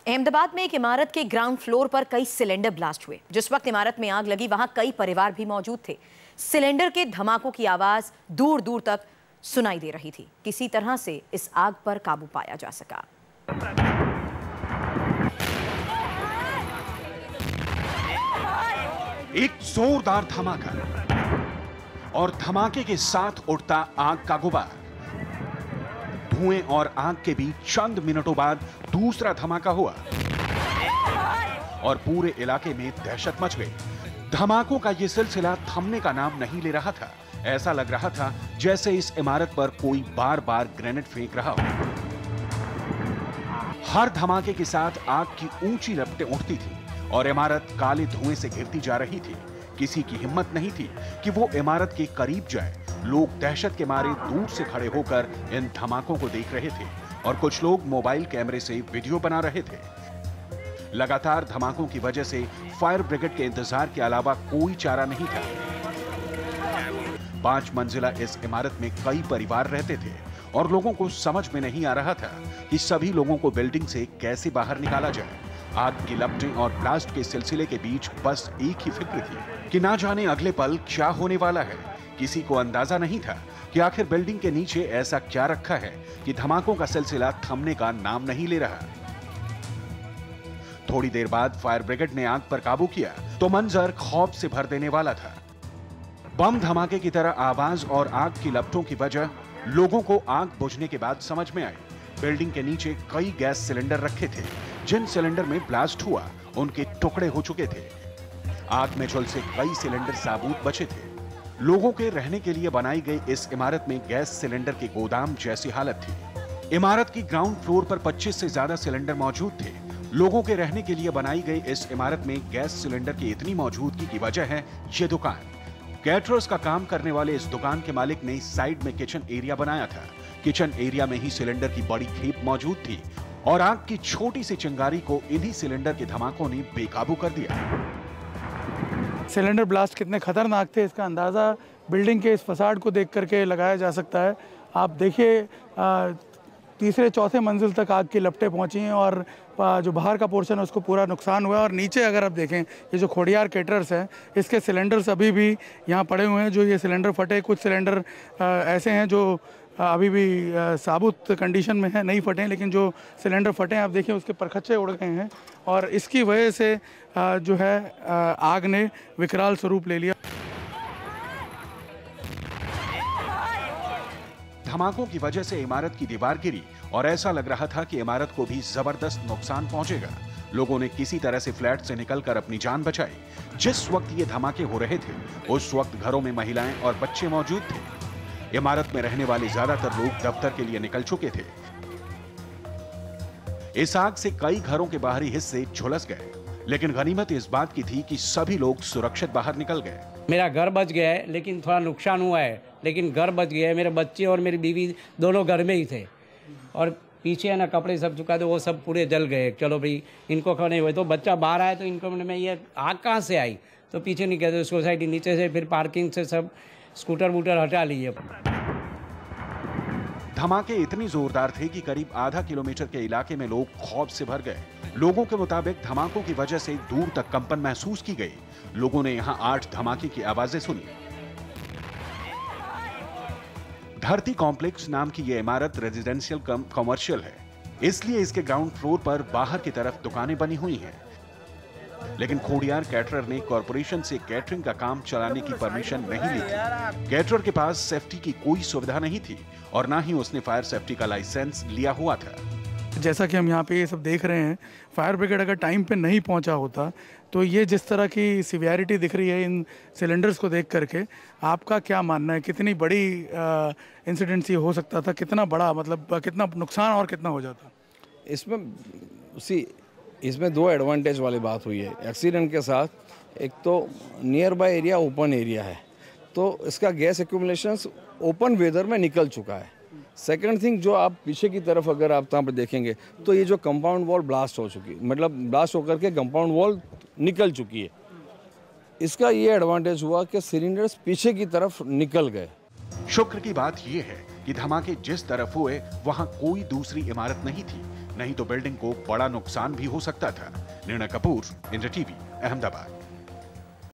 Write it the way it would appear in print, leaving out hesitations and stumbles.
अहमदाबाद में एक इमारत के ग्राउंड फ्लोर पर कई सिलेंडर ब्लास्ट हुए। जिस वक्त इमारत में आग लगी वहां कई परिवार भी मौजूद थे। सिलेंडर के धमाकों की आवाज दूर दूर तक सुनाई दे रही थी। किसी तरह से इस आग पर काबू पाया जा सका। एक जोरदार धमाका और धमाके के साथ उठता आग का गुबार। धुएं और आग के बीच चंद मिनटों बाद दूसरा धमाका हुआ और पूरे इलाके में दहशत मच गई। धमाकों का यह सिलसिला थमने का नाम नहीं ले रहा था। ऐसा लग रहा था जैसे इस इमारत पर कोई बार बार ग्रेनेड फेंक रहा हो। हर धमाके के साथ आग की ऊंची लपटें उठती थी और इमारत काले धुएं से घिरती जा रही थी। किसी की हिम्मत नहीं थी कि वो इमारत के करीब जाए। लोग दहशत के मारे दूर से खड़े होकर इन धमाकों को देख रहे थे और कुछ लोग मोबाइल कैमरे से वीडियो बना रहे थे। लगातार धमाकों की वजह से फायर ब्रिगेड के इंतजार के अलावा कोई चारा नहीं था। 5 मंजिला इस इमारत में कई परिवार रहते थे और लोगों को समझ में नहीं आ रहा था कि सभी लोगों को बिल्डिंग से कैसे बाहर निकाला जाए। आग की लपटें और ब्लास्ट के सिलसिले के बीच बस एक ही फिक्र थी कि ना जाने अगले पल क्या होने वाला है। किसी को अंदाजा नहीं था कि आखिर बिल्डिंग के नीचे ऐसा क्या रखा है कि धमाकों का सिलसिला थमने का नाम नहीं ले रहा। थोड़ी देर बाद फायर ब्रिगेड ने आग पर काबू किया तो मंजर खौफ से भर देने वाला था। बम धमाके की तरह आवाज और आग की लपटों की वजह लोगों को आग बुझने के बाद समझ में आई। बिल्डिंग के नीचे कई गैस सिलेंडर रखे थे। जिन सिलेंडर में ब्लास्ट हुआ उनके टुकड़े हो चुके थे। आग में झुलसे कई सिलेंडर साबूत बचे थे। लोगों के रहने के लिए बनाई गई इस इमारत में गैस सिलेंडर के गोदाम जैसी हालत थी। इमारत की ग्राउंड फ्लोर पर 25 से ज्यादा सिलेंडर मौजूद थे। लोगों के रहने के लिए बनाई गई इस इमारत में गैस सिलेंडर की इतनी मौजूदगी की वजह है ये दुकान। कैटरर्स का काम करने वाले इस दुकान के मालिक ने साइड में किचन एरिया बनाया था। किचन एरिया में ही सिलेंडर की बड़ी खेप मौजूद थी और आग की छोटी सी चिंगारी को इन्हीं सिलेंडर के धमाकों ने बेकाबू कर दिया। सिलेंडर ब्लास्ट कितने खतरनाक थे इसका अंदाज़ा बिल्डिंग के इस फसाड को देख करके लगाया जा सकता है। आप देखिए तीसरे चौथे मंजिल तक आग की लपटें पहुंची हैं और जो बाहर का पोर्शन है उसको पूरा नुकसान हुआ है। और नीचे अगर आप देखें ये जो खोडियार कैटरर्स हैं इसके सिलेंडर्स अभी भी यहाँ पड़े हुए हैं। जो ये सिलेंडर फटे, कुछ सिलेंडर ऐसे हैं जो अभी भी साबुत कंडीशन में है, नहीं फटे हैं, लेकिन जो सिलेंडर फटे हैं आप देखिए उसके परखच्चे उड़ गए हैं और इसकी वजह से जो है आग ने विकराल स्वरूप ले लिया। धमाकों की वजह से इमारत की दीवार गिरी और ऐसा लग रहा था कि इमारत को भी जबरदस्त नुकसान पहुंचेगा। लोगों ने किसी तरह से फ्लैट से निकलकर अपनी जान बचाई। जिस वक्त ये धमाके हो रहे थे उस वक्त घरों में महिलाएं और बच्चे मौजूद थे। इमारत में रहने वाले ज्यादातर लोग दफ्तर के लिए निकल चुके थे। इस आग से कई घरों के बाहरी हिस्से झुलस गए, लेकिन गनीमत इस बात की थी कि सभी लोग सुरक्षित बाहर निकल गए। मेरा घर बच गया है लेकिन थोड़ा नुकसान हुआ है, लेकिन घर बच गया है। मेरे बच्चे और मेरी बीवी दोनों घर में ही थे और पीछे है ना कपड़े सब चुका थे, वो सब पूरे जल गए। चलो भाई इनको खड़े हुए तो बच्चा बाहर आया तो इनको में ये आग कहाँ से आई तो पीछे नहीं कहते सोसाइटी नीचे से फिर पार्किंग से सब स्कूटर वूटर हटा लिए। धमाके इतनी जोरदार थे कि करीब आधा किलोमीटर के इलाके में लोग खौफ से भर गए। लोगों के मुताबिक धमाकों की वजह से दूर तक कंपन महसूस की गई। लोगों ने यहां 8 धमाके की आवाजें सुनी। धरती कॉम्प्लेक्स नाम की यह इमारत रेजिडेंशियल कम कमर्शियल है, इसलिए इसके ग्राउंड फ्लोर पर बाहर की तरफ दुकानें बनी हुई हैं। लेकिन खोडियार कैटरर ने कॉरपोरेशन से कैटरिंग का काम चलाने की परमिशन नहीं ली थी। कैटरर के पास सेफ्टी की कोई सुविधा नहीं थी और ना ही उसने फायर सेफ्टी का लाइसेंस लिया हुआ था। जैसा कि हम यहाँ पे ये सब देख रहे हैं, फायर ब्रिगेड अगर टाइम पे नहीं पहुँचा होता तो ये जिस तरह की सिवियरिटी दिख रही है इन सिलेंडर्स को देख करके, आपका क्या मानना है कितनी बड़ी इंसिडेंट ये हो सकता था? कितना बड़ा मतलब कितना नुकसान और कितना हो जाता? इसमें 2 एडवांटेज वाली बात हुई है एक्सीडेंट के साथ। एक तो nearby area open area है तो इसका गैस एक्यूमुलेशन ओपन वेदर में निकल चुका है। सेकंड थिंग, जो आप पीछे की तरफ अगर आप यहाँ पर देखेंगे तो ये जो कंपाउंड वॉल ब्लास्ट हो चुकी, मतलब ब्लास्ट होकर के कंपाउंड वॉल निकल चुकी है। इसका ये एडवांटेज हुआ कि सिलेंडर्स पीछे की तरफ निकल गए। शुक्र की बात यह है कि धमाके जिस तरफ हुए वहां कोई दूसरी इमारत नहीं थी, नहीं तो बिल्डिंग को बड़ा नुकसान भी हो सकता था। निर्णय कपूर, इंडिया टीवी, अहमदाबाद।